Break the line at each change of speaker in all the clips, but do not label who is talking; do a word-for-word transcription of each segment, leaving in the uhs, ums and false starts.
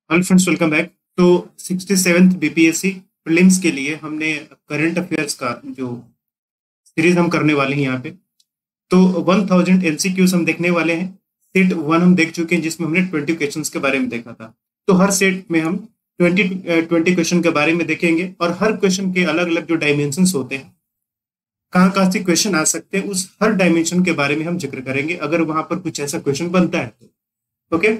Hello friends, welcome back. तो sixty seventh BPSC prelims के लिए हमने करंट अफेयर्स का जो सीरीज हम करने वाले हैं यहाँ पे। तो वन थाउजेंड एमसीक्यूज हम देखने वाले हैं। सेट वन हम देख चुके हैं जिसमें हमने ट्वेंटी क्वेश्चंस के बारे में देखा था। तो हर सेट में हम ट्वेंटी ट्वेंटी क्वेश्चन के बारे में देखेंगे और हर क्वेश्चन के अलग अलग जो डायमेंशंस होते हैं, कहाँ कहाँ से क्वेश्चन आ सकते हैं, उस हर डायमेंशन के बारे में हम जिक्र करेंगे अगर वहां पर कुछ ऐसा क्वेश्चन बनता है तो। ओके,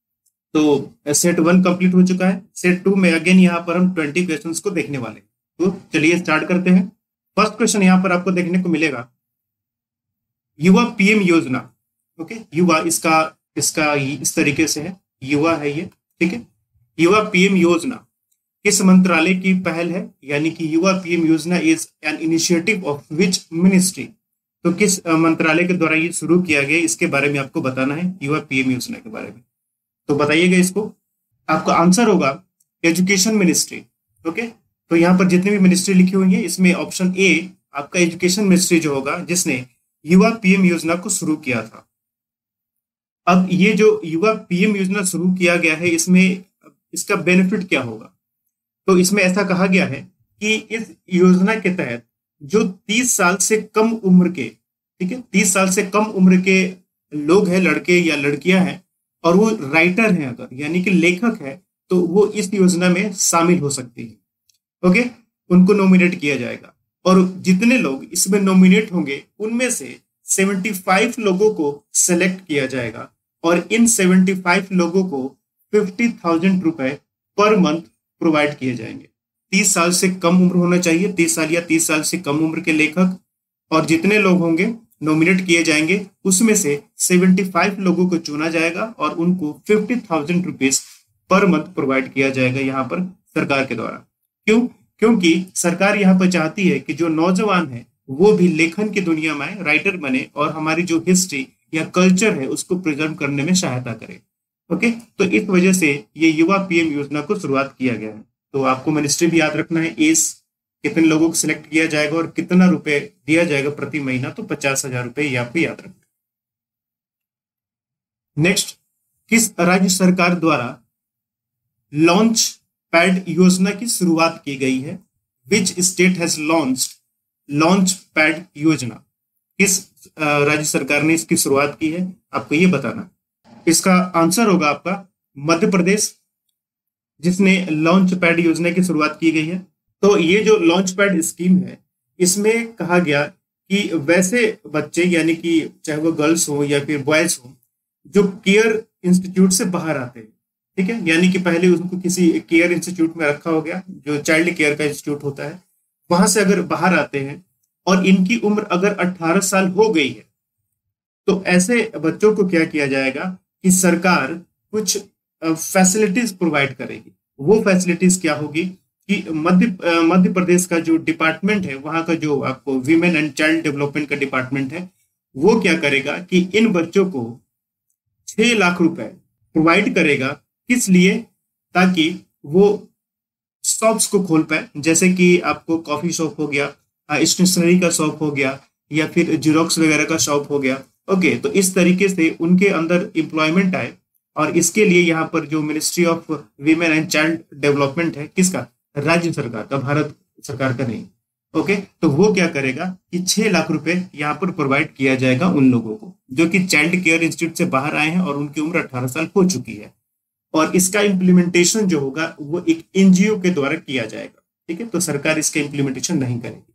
तो सेट वन कंप्लीट हो चुका है। सेट टू में अगेन यहाँ पर हम ट्वेंटी क्वेश्चंस को देखने वाले हैं। तो चलिए स्टार्ट करते हैं। फर्स्ट क्वेश्चन यहाँ पर आपको देखने को मिलेगा, युवा पीएम योजना। ओके, युवा इसका इसका इस तरीके से है, युवा है ये, ठीक है। युवा पीएम योजना किस मंत्रालय की पहल है, यानी कि युवा पीएम योजना is an initiative of which ministry. तो किस मंत्रालय के द्वारा ये शुरू किया गया, इसके बारे में आपको बताना है, युवा पीएम योजना के बारे में। तो बताइएगा इसको। आपका आंसर होगा एजुकेशन मिनिस्ट्री। ओके, तो यहाँ पर जितनी भी मिनिस्ट्री लिखी हुई है इसमें ऑप्शन ए आपका एजुकेशन मिनिस्ट्री जो होगा, जिसने युवा पीएम योजना को शुरू किया था। अब ये जो युवा पीएम योजना शुरू किया गया है, इसमें इसका बेनिफिट क्या होगा? तो इसमें ऐसा कहा गया है कि इस योजना के तहत जो तीस साल से कम उम्र के, ठीक है, तीस साल से कम उम्र के लोग हैं, लड़के या लड़कियां हैं, और वो राइटर हैं अगर, यानी कि लेखक है, तो वो इस योजना में शामिल हो सकती है। ओके, उनको नॉमिनेट किया जाएगा और जितने लोग इसमें नॉमिनेट होंगे उनमें से पचहत्तर लोगों को सेलेक्ट किया जाएगा और इन पचहत्तर लोगों को फिफ्टी थाउजेंड रुपए पर मंथ प्रोवाइड किए जाएंगे। तीस साल से कम उम्र होना चाहिए, तीस साल या तीस साल से कम उम्र के लेखक, और जितने लोग होंगे नॉमिनेट किए जाएंगे उसमें से पचहत्तर लोगों को चुना जाएगा और उनको fifty thousand rupees per month provide किया जाएगा यहाँ पर सरकार के द्वारा। क्यों? क्योंकि सरकार यहाँ पर चाहती है कि जो नौजवान है वो भी लेखन की दुनिया में राइटर बने और हमारी जो हिस्ट्री या कल्चर है उसको प्रिजर्व करने में सहायता करे। ओके, तो इस वजह से ये युवा पीएम योजना को शुरुआत किया गया है। तो आपको मिनिस्ट्री भी याद रखना है, एज कितने लोगों को सिलेक्ट किया जाएगा और कितना रुपए दिया जाएगा प्रति महीना, तो पचास हजार रुपए ये आपको याद रखना। नेक्स्ट, किस राज्य सरकार द्वारा लॉन्च पैड योजना की शुरुआत की गई है? Which state has launched launch pad योजना? किस राज्य सरकार ने इसकी शुरुआत की है, आपको ये बताना। इसका आंसर होगा आपका मध्य प्रदेश, जिसने लॉन्च पैड योजना की शुरुआत की गई है। तो ये जो लॉन्च पैड स्कीम है, इसमें कहा गया कि वैसे बच्चे, यानी कि चाहे वो गर्ल्स हो या फिर बॉयज हो, जो केयर इंस्टीट्यूट से बाहर आते हैं, ठीक है, यानी कि पहले उनको किसी केयर इंस्टीट्यूट में रखा हो गया, जो चाइल्ड केयर का इंस्टीट्यूट होता है, वहां से अगर बाहर आते हैं और इनकी उम्र अगर अठारह साल हो गई है, तो ऐसे बच्चों को क्या किया जाएगा कि सरकार कुछ फैसिलिटीज प्रोवाइड करेगी। वो फैसिलिटीज क्या होगी कि मध्य मध्य प्रदेश का जो डिपार्टमेंट है, वहां का जो आपको वीमेन एंड चाइल्ड डेवलपमेंट का डिपार्टमेंट है, वो क्या करेगा कि इन बच्चों को छह लाख रुपए प्रोवाइड करेगा। किस लिए? ताकि वो शॉप्स को खोल पाए, जैसे कि आपको कॉफी शॉप हो गया, स्टेशनरी का शॉप हो गया, या फिर जीरोक्स वगैरह का शॉप हो गया। ओके, तो इस तरीके से उनके अंदर एम्प्लॉयमेंट आए, और इसके लिए यहाँ पर जो ministry of women and child development है, किसका? राज्य सरकार का, भारत सरकार का नहीं। ओके, तो वो क्या करेगा कि छह लाख रुपए यहाँ पर प्रोवाइड किया जाएगा उन लोगों को जो कि चाइल्ड केयर इंस्टीट्यूट से बाहर आए हैं और उनकी उम्र अठारह साल हो चुकी है। और इसका इम्प्लीमेंटेशन जो होगा वो एक एनजीओ के द्वारा किया जाएगा, ठीक है, तो सरकार इसका इम्प्लीमेंटेशन नहीं करेगी।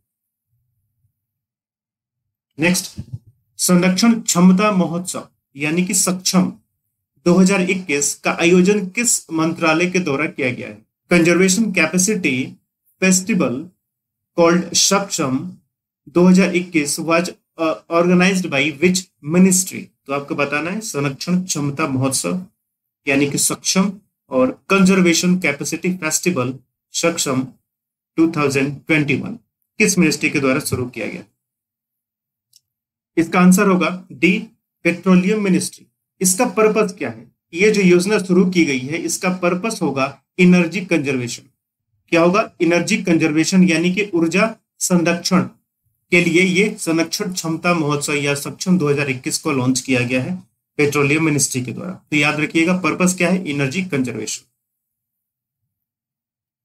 नेक्स्ट, संरक्षण क्षमता महोत्सव यानी कि सक्षम दो हज़ार इक्कीस का आयोजन किस मंत्रालय के द्वारा किया गया है? कंजर्वेशन कैपेसिटी फेस्टिवल कॉल्ड सक्षम दो हज़ार इक्कीस was organised by which ministry? तो आपको बताना है संरक्षण क्षमता महोत्सव यानी कि सक्षम और कंजर्वेशन कैपेसिटी फेस्टिवल सक्षम दो हज़ार इक्कीस किस मिनिस्ट्री के द्वारा शुरू किया गया? इसका आंसर होगा डी, पेट्रोलियम मिनिस्ट्री। इसका पर्पस क्या है? ये जो योजना शुरू की गई है, इसका पर्पस होगा एनर्जी कंजर्वेशन। क्या होगा? एनर्जी कंजर्वेशन, यानी कि ऊर्जा संरक्षण के लिए ये संरक्षण क्षमता महोत्सव या सक्षम दो हज़ार इक्कीस को लॉन्च किया गया है पेट्रोलियम मिनिस्ट्री के द्वारा। तो याद रखिएगा पर्पस क्या है? Energy conservation.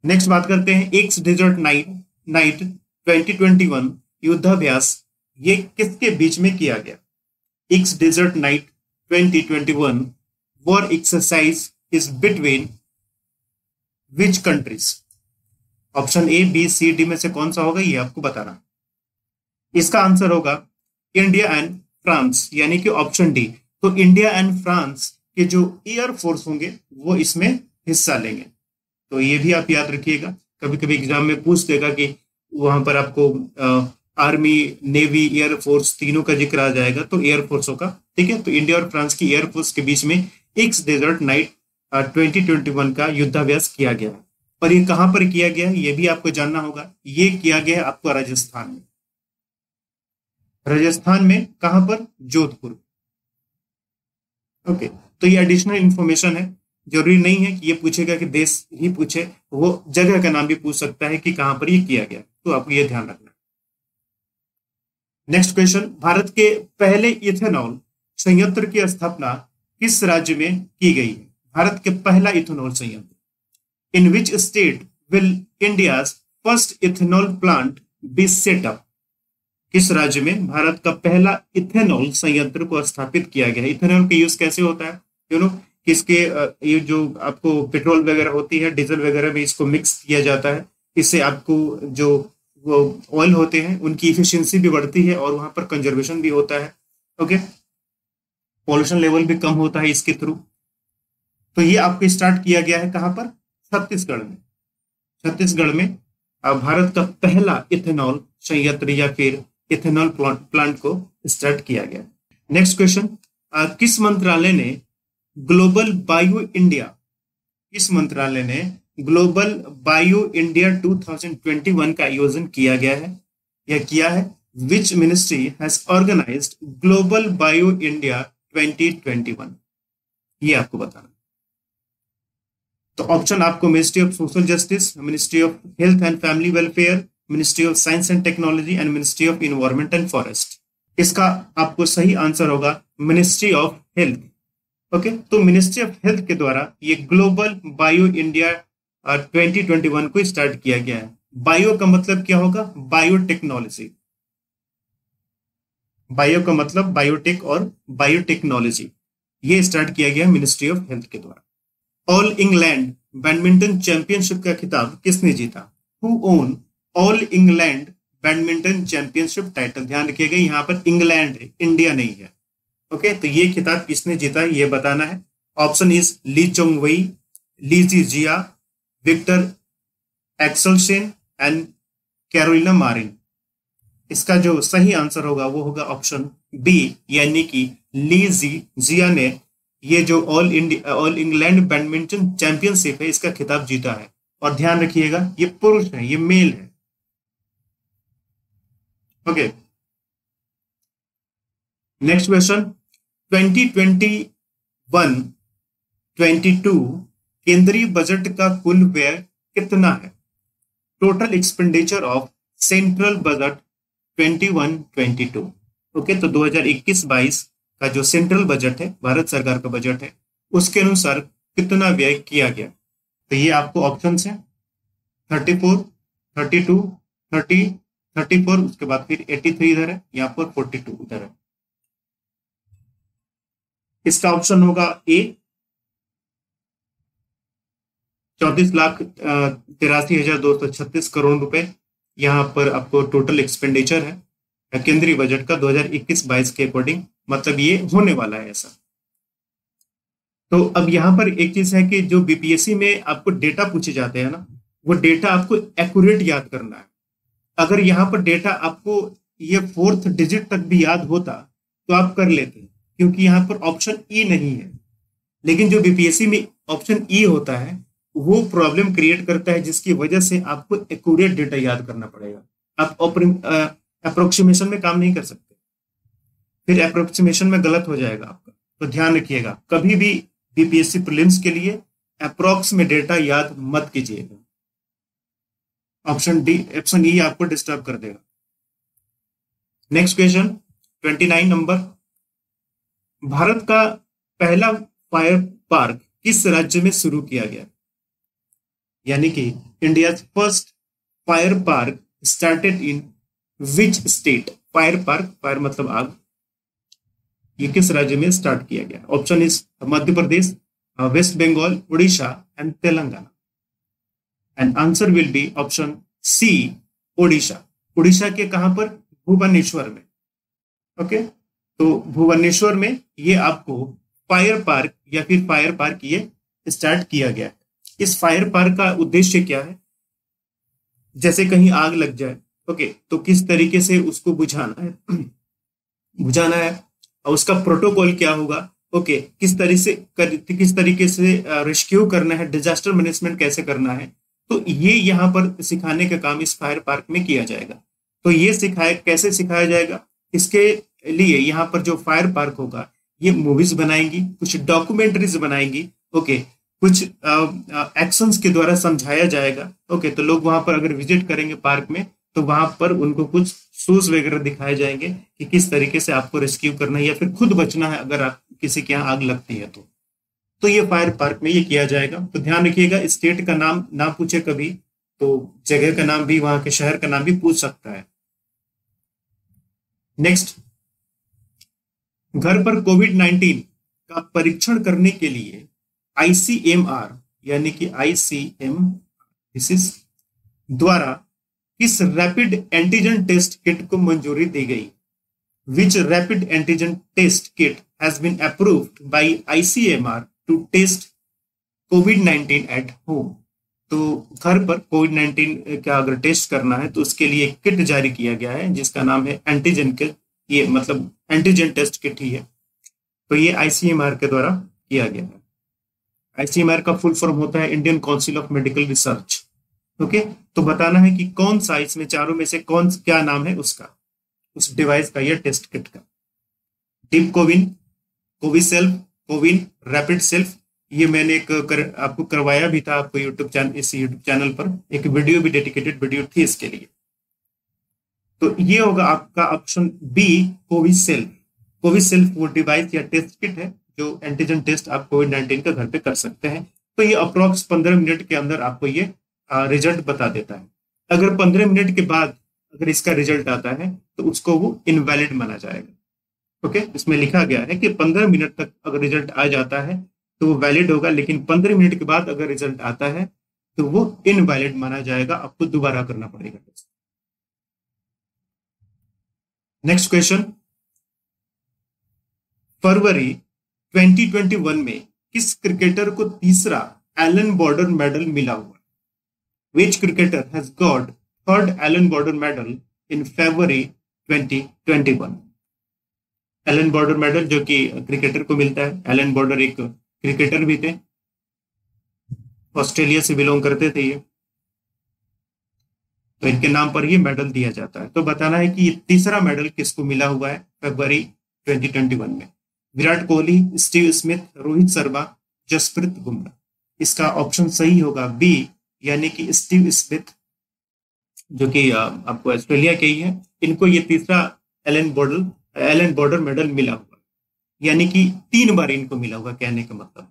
नेक्स्ट बात करते हैं X desert knight knight twenty twenty one युद्धाभ्यास, ये किसके बीच में किया गया? X desert knight twenty twenty one war exercise is between which countries? Option A, B, C, D में से कौन सा होगा, ये आपको बताना। इसका आंसर होगा इंडिया एंड फ्रांस, यानी कि ऑप्शन डी। तो इंडिया एंड फ्रांस के जो एयर फोर्स होंगे वो इसमें हिस्सा लेंगे। तो ये भी आप याद रखिएगा, कभी कभी एग्जाम में पूछ देगा कि वहां पर आपको आ, आर्मी, नेवी, एयर फोर्स तीनों का जिक्र आ जाएगा, तो एयर फोर्स होगा। ठीक है, तो इंडिया और फ्रांस की एयर फोर्स के बीच में X desert knight twenty twenty one का युद्धाभ्यास किया गया है। और ये कहां पर किया गया है ये भी आपको जानना होगा। ये किया गया है आपको राजस्थान में। राजस्थान में कहां पर? जोधपुर। ओके, तो ये एडिशनल इंफॉर्मेशन है, जरूरी नहीं है कि ये पूछेगा कि देश ही पूछे, वो जगह का नाम भी पूछ सकता है कि कहां पर ये किया गया, तो आपको ये ध्यान रखना। नेक्स्ट क्वेश्चन, भारत के पहले इथेनॉल संयंत्र की स्थापना किस राज्य में की गई है? भारत के पहला इथेनॉल संयंत्र। In which state will India's first ethanol plant be set up? किस राज्य में भारत का पहला इथेनॉल संयंत्र को स्थापित किया गया है? इथेनॉल का यूज कैसे होता है? यू नो किसके, ये जो आपको पेट्रोल वगैरह होती है, डीजल वगैरह में इसको मिक्स किया जाता है, इससे आपको जो वो ऑयल होते हैं उनकी इफिशियंसी भी बढ़ती है और वहां पर कंजर्वेशन भी होता है। ओके, पॉल्यूशन लेवल भी कम होता है इसके थ्रू। तो ये आपको स्टार्ट किया गया है कहां पर? छत्तीसगढ़ में। छत्तीसगढ़ में भारत का पहला इथेनॉल संयंत्र या फिर इथेनॉल प्लांट को स्टार्ट किया गया। नेक्स्ट क्वेश्चन, किस मंत्रालय ने ग्लोबल बायो इंडिया किस मंत्रालय ने global bio India two thousand twenty one का आयोजन किया गया है या किया है? Which ministry has organised global bio India twenty twenty one? ये आपको बताना। तो ऑप्शन आपको ministry of social justice, ministry of health and family welfare, ministry of science and technology and ministry of environment and forest. इसका आपको सही answer होगा ministry of health. Okay, तो मिनिस्ट्री ऑफ हेल्थ के द्वारा ये global bio India twenty twenty one को start किया गया है। बायो का मतलब क्या होगा? बायोटेक्नोलॉजी। बायो का मतलब बायोटेक और बायोटेक्नोलॉजी, ये स्टार्ट किया गया मिनिस्ट्री ऑफ हेल्थ के द्वारा। ऑल इंग्लैंड बैडमिंटन चैंपियनशिप का खिताब किसने जीता? Who won All England badminton championship title? ध्यान रखिएगा, यहाँ पर इंग्लैंड है, इंडिया नहीं है। ओके, तो ये खिताब किसने जीता है ये बताना है। Option is Lee Chong Wei, Lee Zii Jia, Viktor Axelsen and Carolina Marin. इसका जो सही आंसर होगा वो होगा ऑप्शन बी, यानी कि ली जी जिया ने ये जो All India All England badminton championship है इसका खिताब जीता है। और ध्यान रखिएगा ये पुरुष है, ये मेल है। Okay, next question, twenty twenty one twenty two केंद्रीय बजट का कुल व्यय कितना है? Total expenditure of central budget twenty one twenty two. Okay, तो दो हज़ार इक्कीस बाईस का जो सेंट्रल बजट है, भारत सरकार का बजट है, उसके अनुसार कितना व्यय किया गया? तो ये आपको ऑप्शन है thirty four, thirty two, thirty, thirty four, उसके बाद फिर एटी थ्री इधर है, यहाँ पर फोर्टी टू इधर है। इसका ऑप्शन होगा ए, चौंतीस लाख तिरासी हजार दो सौ छत्तीस करोड़ रुपए यहाँ पर आपको टोटल एक्सपेंडिचर है केंद्रीय बजट का दो हज़ार इक्कीस बाईस के अकॉर्डिंग, मतलब ये होने वाला है ऐसा। तो अब यहाँ पर एक चीज है कि जो बीपीएससी में आपको डेटा पूछे जाते हैं ना, वो डेटा आपको एक्यूरेट याद करना है। अगर यहाँ पर डेटा आपको ये फोर्थ डिजिट तक भी याद होता तो आप कर लेते, क्योंकि यहाँ पर ऑप्शन ई नहीं है। लेकिन जो बीपीएससी में ऑप्शन ई होता है वो प्रॉब्लम क्रिएट करता है, जिसकी वजह से आपको एक्यूरेट डेटा याद करना पड़ेगा। आप अप्रोक्सीमेशन में काम नहीं कर सकते, फिर अप्रोक्सीमेशन में गलत हो जाएगा आपका। तो ध्यान रखिएगा, कभी भी बीपीएससी प्रीलिम्स के लिए अप्रोक्स में डेटा याद मत कीजिएगा। ऑप्शन डी, ऑप्शन ई आपको डिस्टर्ब कर देगा। Next question twenty nine number, Bharat का पहला फायर पार्क किस राज्य में शुरू किया गया? यानी कि India first fire park started in which state? Fire park, fire मतलब आग, ये किस राज्य में स्टार्ट किया गया? Option is Madhya Pradesh, West Bengal, Orissa and Telangana. And answer will be option C, Odisha. Orissa के कहां पर? भुवनेश्वर में। ओके, तो भुवनेश्वर में ये आपको फायर पार्क या फिर फायर पार्क ये स्टार्ट किया गया। इस फायर पार्क का उद्देश्य क्या है? जैसे कहीं आग लग जाए, ओके, तो किस तरीके से उसको बुझाना है बुझाना है और उसका प्रोटोकॉल क्या होगा, ओके, किस तरीके से कर, किस तरीके से रेस्क्यू करना है, डिजास्टर मैनेजमेंट कैसे करना है, तो ये यहाँ पर सिखाने का काम इस फायर पार्क में किया जाएगा। तो ये सिखाए कैसे सिखाया जाएगा, इसके लिए यहाँ पर जो फायर पार्क होगा ये मूवीज बनाएंगी, कुछ डॉक्यूमेंट्रीज बनाएंगी, ओके, कुछ एक्शंस के द्वारा समझाया जाएगा। ओके, तो लोग वहां पर अगर विजिट करेंगे पार्क में तो वहां पर उनको कुछ शूज वगैरह दिखाए जाएंगे कि किस तरीके से आपको रेस्क्यू करना है या फिर खुद बचना है अगर आप किसी के यहाँ आग लगती है तो तो ये फायर पार्क में ये किया जाएगा। तो ध्यान रखिएगा, स्टेट का नाम ना पूछे कभी तो जगह का नाम भी, वहां के शहर का नाम भी पूछ सकता है। नेक्स्ट, घर पर कोविड नाइन्टीन का परीक्षण करने के लिए आईसीएमआर यानी कि आईसीएमआर द्वारा किस रैपिड एंटीजन टेस्ट किट को मंजूरी दी गई? Which rapid antigen test kit has been approved by ICMR to test COVID nineteen at home? तो घर पर कोविड नाइन्टीन का अगर टेस्ट करना है तो उसके लिए एक किट जारी किया गया है जिसका नाम है एंटीजन किट, ये मतलब एंटीजन टेस्ट किट ही है। तो ये आईसीएमआर के द्वारा किया गया है। आईसीएमआर का फुल फॉर्म होता है Indian Council of Medical Research. Okay, तो बताना है कि कौन सा इसमें चारों में से कौन क्या नाम है उसका, उस डिवाइस का या टेस्ट किट का। Deep CoWIN, CoviSelf, CoWIN, rapid self, ये मैंने एक कर, आपको करवाया भी था, आपको यूट्यूब चैनल, इस यूट्यूब चैनल पर एक वीडियो भी, डेडिकेटेड वीडियो थी इसके लिए। तो ये होगा आपका ऑप्शन बी, कोविसेल्फ। कोविसेल्फ वो डिवाइस या टेस्ट किट है जो एंटीजन टेस्ट आप कोविड नाइन्टीन का घर पे कर सकते हैं। तो ये अप्रोक्स पंद्रह मिनट के अंदर आपको ये रिजल्ट बता देता है। अगर पंद्रह मिनट के बाद अगर इसका रिजल्ट आता है तो उसको वो इनवैलिड माना जाएगा। ओके, इसमें लिखा गया है कि पंद्रह मिनट तक अगर रिजल्ट आ जाता है तो वो वैलिड होगा, लेकिन पंद्रह मिनट के बाद अगर रिजल्ट आता है तो वो इनवैलिड माना जाएगा, आपको दोबारा करना पड़ेगा टेस्ट। नेक्स्ट क्वेश्चन, फरवरी ट्वेंटी ट्वेंटी वन में किस क्रिकेटर को तीसरा एलन बॉर्डर मेडल मिला हुआ? Which cricketer has got third Allen Border Medal in February twenty twenty one? Allan Border medal जो कि क्रिकेटर को मिलता है। एलन बॉर्डर एक क्रिकेटर भी थे, ऑस्ट्रेलिया से बिलोंग करते थे ये, तो इनके नाम पर ये मेडल दिया जाता है। तो बताना है कि ये तीसरा मेडल किसको मिला हुआ है फरवरी ट्वेंटी ट्वेंटी वन में? Virat Kohli, Steve Smith, Rohit Sharma, Jasprit Bumrah. इसका ऑप्शन सही होगा बी, यानी कि स्टीव स्मिथ जो कि आपको ऑस्ट्रेलिया के ही है, इनको ये तीसरा Allan Border Allan Border medal मिला हुआ, यानी कि तीन बार इनको मिला हुआ कहने का मतलब।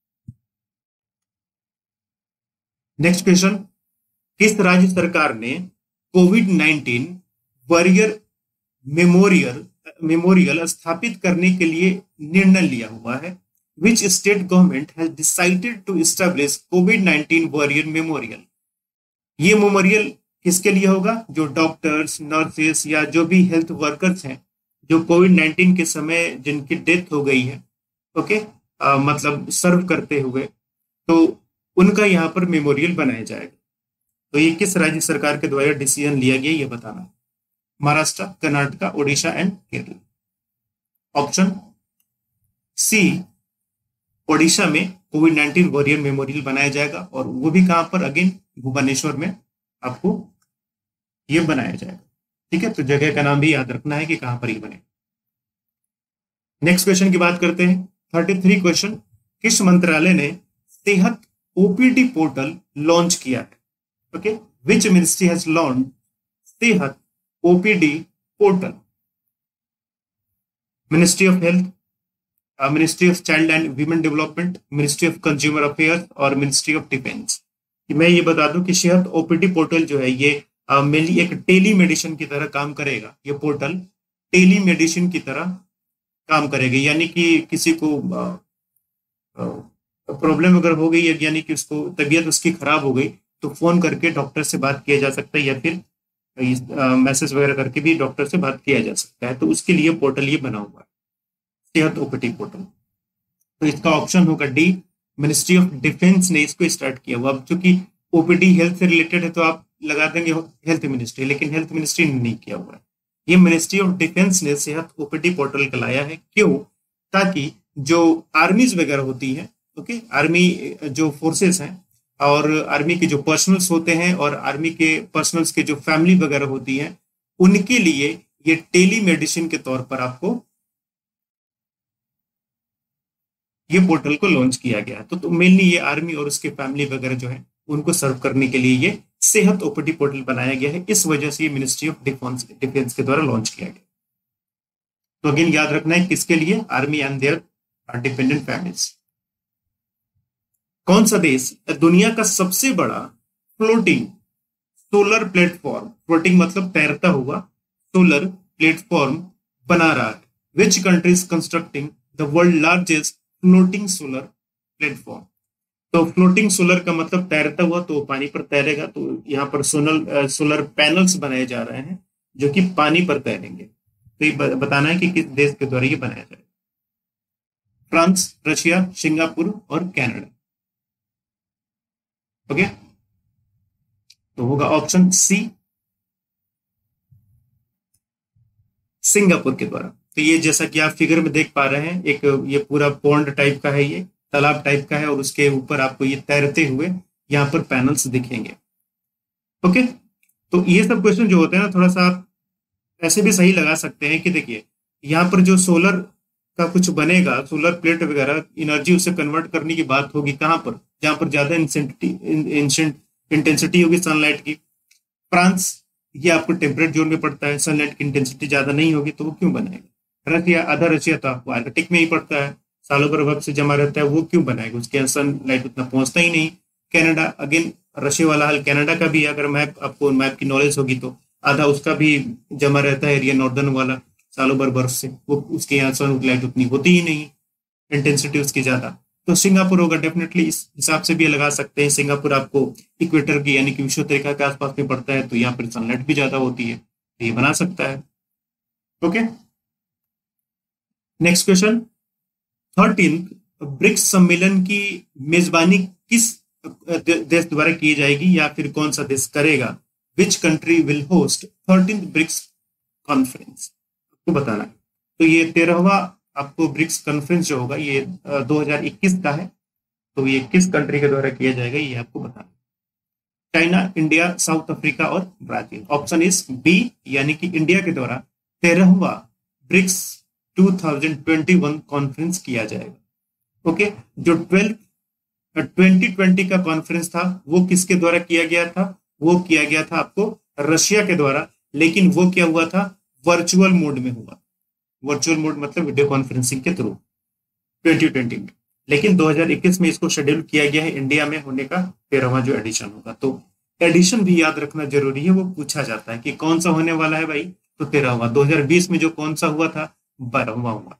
नेक्स्ट क्वेश्चन, किस राज्य सरकार ने COVID nineteen warrior memorial memorial स्थापित करने के लिए निर्णय लिया हुआ है? Which state government has decided to establish COVID nineteen warrior memorial? ये मेमोरियल किसके लिए होगा? जो डॉक्टर्स, नर्सेस या जो भी हेल्थ वर्कर्स हैं जो कोविड नाइन्टीन के समय जिनकी डेथ हो गई है, ओके, आ, मतलब सर्व करते हुए, तो उनका यहाँ पर मेमोरियल बनाया जाएगा। तो ये किस राज्य सरकार के द्वारा डिसीजन लिया गया ये बताना। Maharashtra, Karnataka, Odisha and Kerala. Option C, Odisha में कोविड नाइन्टीन वॉरियर मेमोरियल बनाया जाएगा, और वो भी कहां पर? अगेन भुवनेश्वर में आपको ये बनाया जाएगा। ठीक है, तो जगह का नाम भी याद रखना है कि कहां पर ये बने। नेक्स्ट क्वेश्चन की बात करते हैं, थर्टी थ्री क्वेश्चन, किस मंत्रालय ने सेहत ओपीडी पोर्टल लॉन्च किया है? Okay, which ministry has launch Sehat OPD portal? Ministry of health, ministry of child and women development, ministry of consumer affairs और मिनिस्ट्री ऑफ डिफेंस। कि मैं ये बता दूं कि सेहत ओपीडी पोर्टल जो है ये मेनली एक टेली मेडिसिन की तरह काम करेगा। ये पोर्टल टेली मेडिसिन की तरह काम करेगा, यानी कि किसी को प्रॉब्लम अगर हो गई, यानी कि उसको तबीयत उसकी खराब हो गई, तो फोन करके डॉक्टर से बात किया जा सकता है, या फिर मैसेज वगैरह करके भी डॉक्टर से बात किया जा सकता है। तो उसके लिए पोर्टल ये बना हुआ है, सेहत ओपीडी पोर्टल। तो इसका ऑप्शन होगा डी, मिनिस्ट्री ऑफ डिफेंस ने इसको स्टार्ट किया हुआ। अब चूंकि ओपीडी हेल्थ से रिलेटेड है तो आप लगा देंगे हेल्थ मिनिस्ट्री, लेकिन हेल्थ मिनिस्ट्री ने नहीं किया हुआ है। ये मिनिस्ट्री ऑफ डिफेंस ने सेहत ओपीडी पोर्टल का लाया है। क्यों? ताकि जो आर्मीज वगैरह होती है, ओके, आर्मी जो फोर्सेस हैं और आर्मी के जो पर्सनल्स होते हैं और आर्मी के पर्सनल्स के जो फैमिली वगैरह होती है, उनके लिए ये टेली मेडिसिन के तौर पर आपको ये पोर्टल को लॉन्च किया गया है। तो, तो मेनली ये आर्मी और उसके फैमिली वगैरह जो है उनको सर्व करने के लिए ये सेहत ओपीडी पोर्टल बनाया गया है। इस वजह से ये मिनिस्ट्री ऑफ डिफेंस डिफेंस के द्वारा लॉन्च किया गया। तो अगेन याद रखना है किसके लिए? Army and their dependent families. कौन सा देश दुनिया का सबसे बड़ा फ्लोटिंग सोलर प्लेटफॉर्म, फ्लोटिंग मतलब तैरता हुआ सोलर प्लेटफॉर्म बना रहा है? Which country is constructing the world largest floating solar platform? तो फ्लोटिंग सोलर का मतलब तैरता हुआ, तो पानी पर तैरेगा। तो यहाँ पर सोलर सोलर पैनल्स बनाए जा रहे हैं जो कि पानी पर तैरेंगे। तो ये बताना है कि किस देश के द्वारा ये बनाया जाएगा। फ्रांस, रशिया, सिंगापुर और कनाडा। ओके, तो होगा ऑप्शन सी, सिंगापुर के द्वारा। तो ये जैसा कि आप फिगर में देख पा रहे हैं, एक ये पूरा पॉन्ड टाइप का है, ये तालाब टाइप का है, और उसके ऊपर आपको ये तैरते हुए यहाँ पर पैनल्स दिखेंगे। ओके, तो ये सब क्वेश्चन जो होते हैं ना, थोड़ा सा आप ऐसे भी सही लगा सकते हैं कि देखिए यहाँ पर जो सोलर का कुछ बनेगा, सोलर प्लेट वगैरह, एनर्जी उसे कन्वर्ट करने की बात होगी कहाँ पर? जहां पर ज्यादा इंटेंसिटी होगी सनलाइट की। फ्रांस, ये आपको टेम्परेट जोन में पड़ता है, सनलाइट की इंटेंसिटी ज्यादा नहीं होगी, तो वो क्यों बनाएगा? रशिया, आधा रशिया तो आपको आर्कटिक में ही पड़ता है, सालों भर बर्फ से जमा रहता है, वो क्यों बनाएगा? उसके यहाँ सनलाइट उतना पहुंचता ही नहीं। कनाडा, अगेन रशिया वाला हाल। कनाडा का भी अगर मैप, आपको मैप की नॉलेज होगी तो आधा उसका भी जमा रहता है एरिया, नॉर्दर्न वाला, सालों भर बर्फ से, वो उसके यहाँ सनलाइट उतनी होती ही नहीं, इंटेंसिटी उसकी ज्यादा। तो सिंगापुर होगा डेफिनेटली। इस हिसाब से भी लगा सकते हैं, सिंगापुर आपको इक्वेटर की यानी कि विषुवत के आसपास में पड़ता है, तो यहाँ पर सनलाइट भी ज्यादा होती है, तो ये बना सकता है। Okay, next question, thirteen BRICS सम्मेलन की मेजबानी किस देश द्वारा की जाएगी, या फिर कौन सा देश करेगा? Which country will host thirteen BRICS conference? आपको बताना है। तो ये तेरहवा आपको ब्रिक्स कॉन्फ्रेंस जो होगा ये दो हज़ार इक्कीस का है, तो ये किस कंट्री के द्वारा किया जाएगा ये आपको बताना है। चाइना, इंडिया, साउथ अफ्रीका और ब्राजील। ऑप्शन इज बी, यानी कि इंडिया के द्वारा तेरहवा ब्रिक्स दो हज़ार इक्कीस कॉन्फ्रेंस किया जाएगा। ओके, जो ट्वेल्थ ट्वेंटी ट्वेंटी का कॉन्फ्रेंस था वो किसके द्वारा किया गया था? वो किया गया था आपको रशिया के द्वारा, लेकिन वो क्या हुआ था? वर्चुअल मोड में हुआ। वर्चुअल मोड मतलब वीडियो कॉन्फ्रेंसिंग के थ्रू ट्वेंटी ट्वेंटी में। लेकिन दो हज़ार इक्कीस में इसको शेड्यूल किया गया है इंडिया में होने का तेरहवां जो एडिशन होगा। तो एडिशन भी याद रखना जरूरी है, वो पूछा जाता है कि कौन सा होने वाला है भाई, तो तेरहवां। दो हज़ार बीस में जो कौन सा हुआ था, बारहवां हुआ।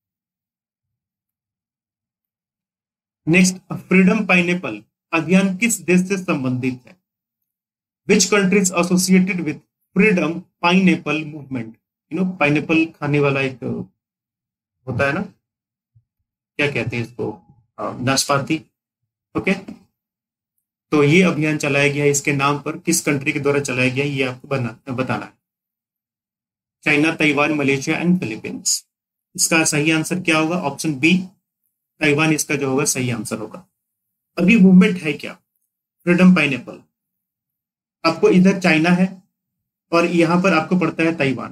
नेक्स्ट, फ्रीडम पाइनएप्पल अभियान किस देश से संबंधित है? Which countries associated with freedom pineapple movement? You know, pineapple खाने वाला एक होता है ना, क्या कहते हैं इसको, नाशपाती। ओके, तो ये अभियान चलाया गया है इसके नाम पर, किस कंट्री के द्वारा चलाया गया ये आपको बना बताना है। China, Taiwan, Malaysia and Philippines. इसका सही आंसर क्या होगा? ऑप्शन बी, ताइवान इसका जो होगा सही आंसर होगा। अभी मूवमेंट है क्या? Freedom pineapple. आपको इधर चाइना है और यहां पर आपको पड़ता है ताइवान।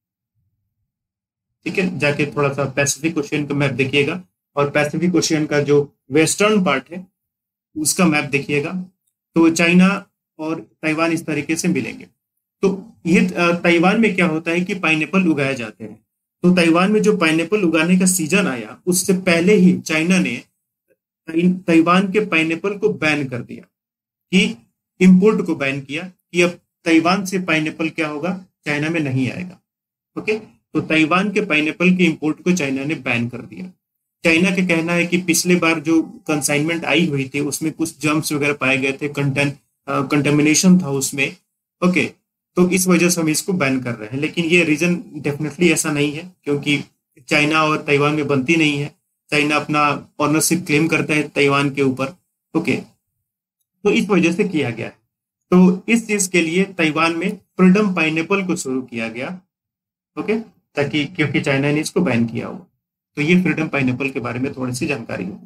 ठीक है, जाके थोड़ा सा पैसिफिक ओशियन का मैप देखिएगा, और पैसिफिक ओशियन का जो वेस्टर्न पार्ट है उसका मैप देखिएगा, तो चाइना और ताइवान इस तरीके से मिलेंगे। तो ये ताइवान में क्या होता है कि पाइनएप्पल उगाए जाते हैं। तो ताइवान में जो पाइनएप्पल उगाने का सीजन आया उससे पहले ही चाइना ने ताइवान के पाइनएप्पल को बैन कर दिया। कि इंपोर्ट को बैन किया कि अब ताइवान से पाइनएप्पल क्या होगा, चाइना में नहीं आएगा। ओके, तो ताइवान के पाइनएप्पल के इंपोर्ट को चाइना ने बैन कर दिया। चाइना का कहना है कि पिछले बार जो कंसाइनमेंट आई हुई थी उसमें कुछ जर्म्स वगैरह पाए गए थे, कंटेन कंटेमिनेशन था उसमें। ओके, तो इस वजह से हम इसको बैन कर रहे हैं, लेकिन ये रीजन डेफिनेटली ऐसा नहीं है, क्योंकि चाइना और ताइवान में बनती नहीं है। चाइना अपना ऑनरशिप क्लेम करता है ताइवान के ऊपर। ओके, तो इस वजह से किया गया है। तो इस चीज के लिए ताइवान में फ्रीडम पाइनएप्पल को शुरू किया गया। ओके, ताकि क्योंकि चाइना ने इसको बैन किया हो। तो ये फ्रीडम पाइनएप्पल के बारे में थोड़ी सी जानकारी हो।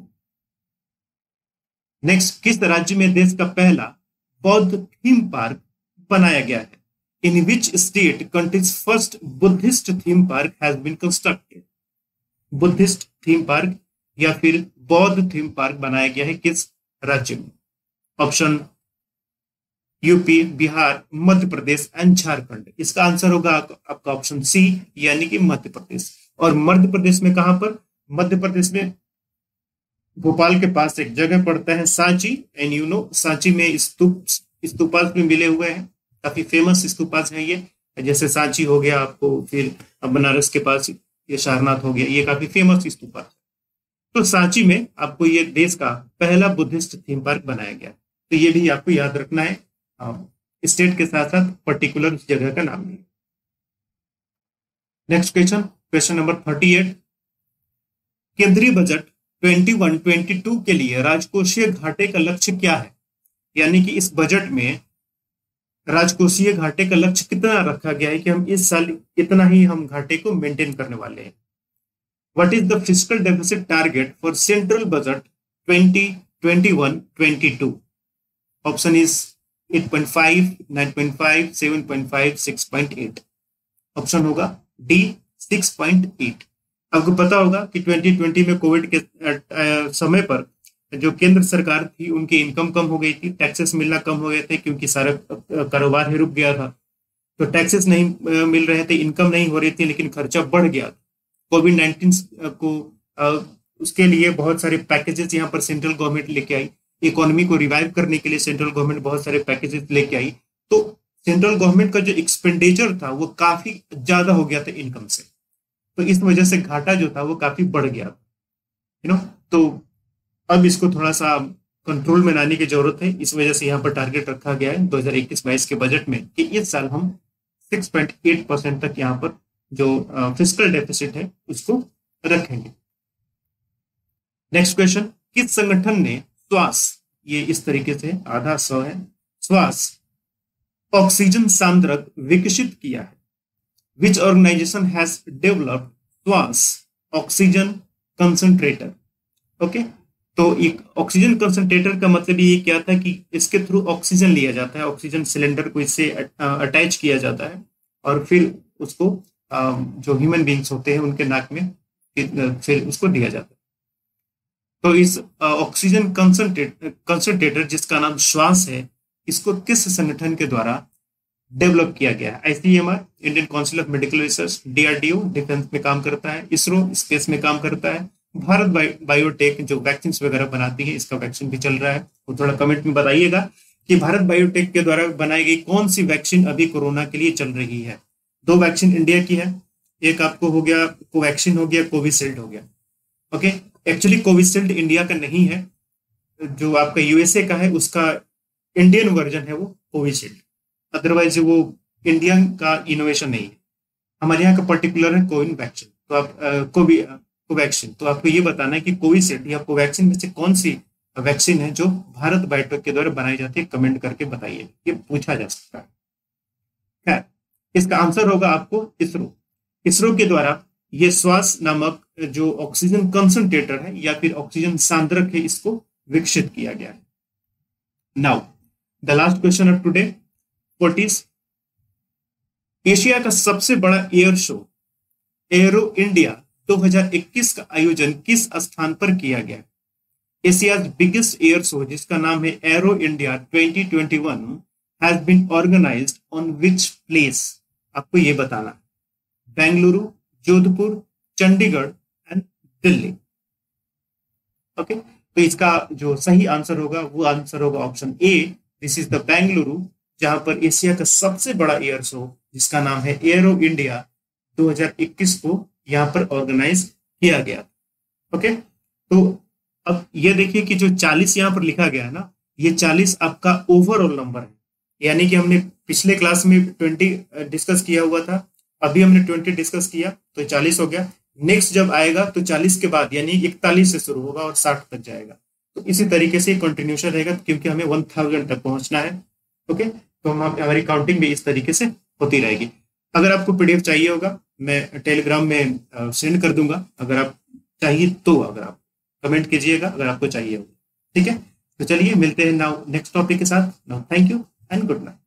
नेक्स्ट, किस राज्य में देश का पहला बौद्ध थीम पार्क बनाया गया है? In which state countries first Buddhist theme park has been constructed? Buddhist theme park या फिर बौद्ध थीम पार्क बनाया गया है किस राज्य में? Option UP, Bihar, Madhya Pradesh and Jharkhand. इसका आंसर होगा आपका ऑप्शन सी, यानी कि मध्य प्रदेश। और मध्य प्रदेश में कहां पर? मध्य प्रदेश में भोपाल के पास एक जगह पड़ता है Sanchi, and you know Sanchi में स्तूप स्तूपास भी मिले हुए हैं, काफी फेमस स्तूपास हैं ये। जैसे सांची हो गया आपको, फिर बनारस के पास ये सारनाथ हो गया, ये काफी फेमस स्तूपास है। तो सांची में आपको ये देश का पहला बुद्धिस्ट थीम पार्क बनाया गया। तो ये भी आपको याद रखना है, स्टेट के साथ साथ पर्टिकुलर उस जगह का नाम भी। Next question, question number thirty eight. केंद्रीय बजट इक्कीस बाईस के लिए राजकोषीय घाटे का लक्ष्य क्या है? यानी कि इस बजट में राजकोषीय घाटे का लक्ष्य कितना रखा गया है कि हम इस साल इतना ही हम घाटे को मेंटेन करने वाले हैं। What is the fiscal deficit target for central budget twenty twenty one twenty two? Option is eight point five, nine point five, seven point five, six point eight. Option होगा डी, सिक्स पॉइंट एट। आपको पता होगा कि twenty twenty में Covid के समय पर जो केंद्र सरकार थी उनकी इनकम कम हो गई थी, टैक्सेस मिलना कम हो गए थे, क्योंकि सारा कारोबार ही रुक गया था। तो टैक्सेस नहीं मिल रहे थे, इनकम नहीं हो रही थी, लेकिन खर्चा बढ़ गया। कोविड नाइन्टीन को उसके लिए बहुत सारे पैकेजेस यहाँ पर सेंट्रल गवर्नमेंट लेके आई। इकोनॉमी को रिवाइव करने के लिए सेंट्रल गवर्नमेंट बहुत सारे पैकेजेस लेके आई। तो सेंट्रल गवर्नमेंट का जो एक्सपेंडिचर था वो काफी ज्यादा हो गया था इनकम से, तो इस वजह से घाटा जो था वो काफी बढ़ गया, यू नो। तो अब इसको थोड़ा सा कंट्रोल में लाने की जरूरत है। इस वजह से यहाँ पर टारगेट रखा गया है दो हज़ार इक्कीस बाईस के बजट में कि इस साल हम सिक्स पॉइंट एट परसेंट तक यहाँ पर जो फिस्कल डेफिसिट है उसको रखेंगे। नेक्स्ट क्वेश्चन, किस संगठन ने श्वास, ये इस तरीके से आधा सौ है, श्वास ऑक्सीजन सांद्रक विकसित किया है? Which organisation has developed Shwas oxygen concentrator? Okay, तो एक ऑक्सीजन कंसंट्रेटर का मतलब ये क्या था कि इसके थ्रू ऑक्सीजन लिया जाता है, ऑक्सीजन सिलेंडर को इससे अटैच किया जाता है और फिर उसको जो ह्यूमन बींग्स होते हैं उनके नाक में फिर उसको दिया जाता है। तो इस ऑक्सीजन कंसंट्रेटर जिसका नाम श्वास है, इसको किस संगठन के द्वारा डेवलप किया गया है? ICMR, Indian Council of Medical Research, DRDO defence में काम करता है, इसरो स्पेस में काम करता है, भारत बायोटेक जो वैक्सीन वगैरह बनाती है, इसका वैक्सीन भी चल रहा है। तो थोड़ा कमेंट में बताइएगा कि भारत बायोटेक के द्वारा बनाई गई कौन सी वैक्सीन अभी कोरोना के लिए चल रही है। दो वैक्सीन इंडिया की है, एक आपको हो गया कोवैक्सीन हो गया, कोविशील्ड हो गया। ओके, एक्चुअली कोविशील्ड इंडिया का नहीं है, जो आपका यूएसए का है उसका इंडियन वर्जन है वो कोविशील्ड, अदरवाइज वो इंडियन का इनोवेशन नहीं है। हमारे यहाँ का पर्टिकुलर है कोविन वैक्सीन, तो आप कोवी कोवैक्सीन। तो आपको ये बताना है कि कोविशील्ड या कोवैक्सीन में से कौन सी वैक्सीन है जो भारत बायोटेक के द्वारा बनाई जाती है, कमेंट करके बताइए, ये पूछा जा सकता है। खैर, इसका आंसर होगा आपको इसरो। इसरो के द्वारा ये श्वास नामक जो ऑक्सीजन कंसंट्रेटर है या फिर ऑक्सीजन सांद्रक है, इसको विकसित किया गया है। Now the last question of today, what is Asia का सबसे बड़ा एयर शो एरो इंडिया दो हज़ार इक्कीस का आयोजन किस स्थान पर किया गया? एशियाज बिगेस्ट एयर शो जिसका नाम है Aero India twenty twenty one has been organised on which place? आपको ये बताना, बेंगलुरु, जोधपुर, चंडीगढ़ एंड दिल्ली। ओके, तो इसका जो सही आंसर होगा वो आंसर होगा option A, this is the Bengaluru, जहां पर एशिया का सबसे बड़ा एयर शो जिसका नाम है एयरो इंडिया दो हज़ार इक्कीस को यहाँ पर ऑर्गेनाइज किया गया। ओके, तो अब ये देखिए कि जो चालीस यहाँ पर लिखा गया है ना, ये चालीस आपका ओवरऑल नंबर है, यानी कि हमने पिछले क्लास में ट्वेंटी डिस्कस किया हुआ था, अभी हमने ट्वेंटी डिस्कस किया तो चालीस हो गया। नेक्स्ट जब आएगा तो चालीस के बाद यानी इकतालीस से शुरू होगा और साठ तक जाएगा। तो इसी तरीके से कंटिन्यूशन रहेगा क्योंकि हमें वन थाउजेंड तक पहुंचना है। ओके, तो हम हमारी काउंटिंग भी इस तरीके से होती रहेगी। अगर आपको पीडीएफ चाहिए होगा मैं टेलीग्राम में सेंड कर दूंगा, अगर आप चाहिए तो, अगर आप कमेंट कीजिएगा अगर आपको चाहिए होगा। ठीक है, तो चलिए मिलते हैं नाउ नेक्स्ट टॉपिक के साथ। Now thank you and good night.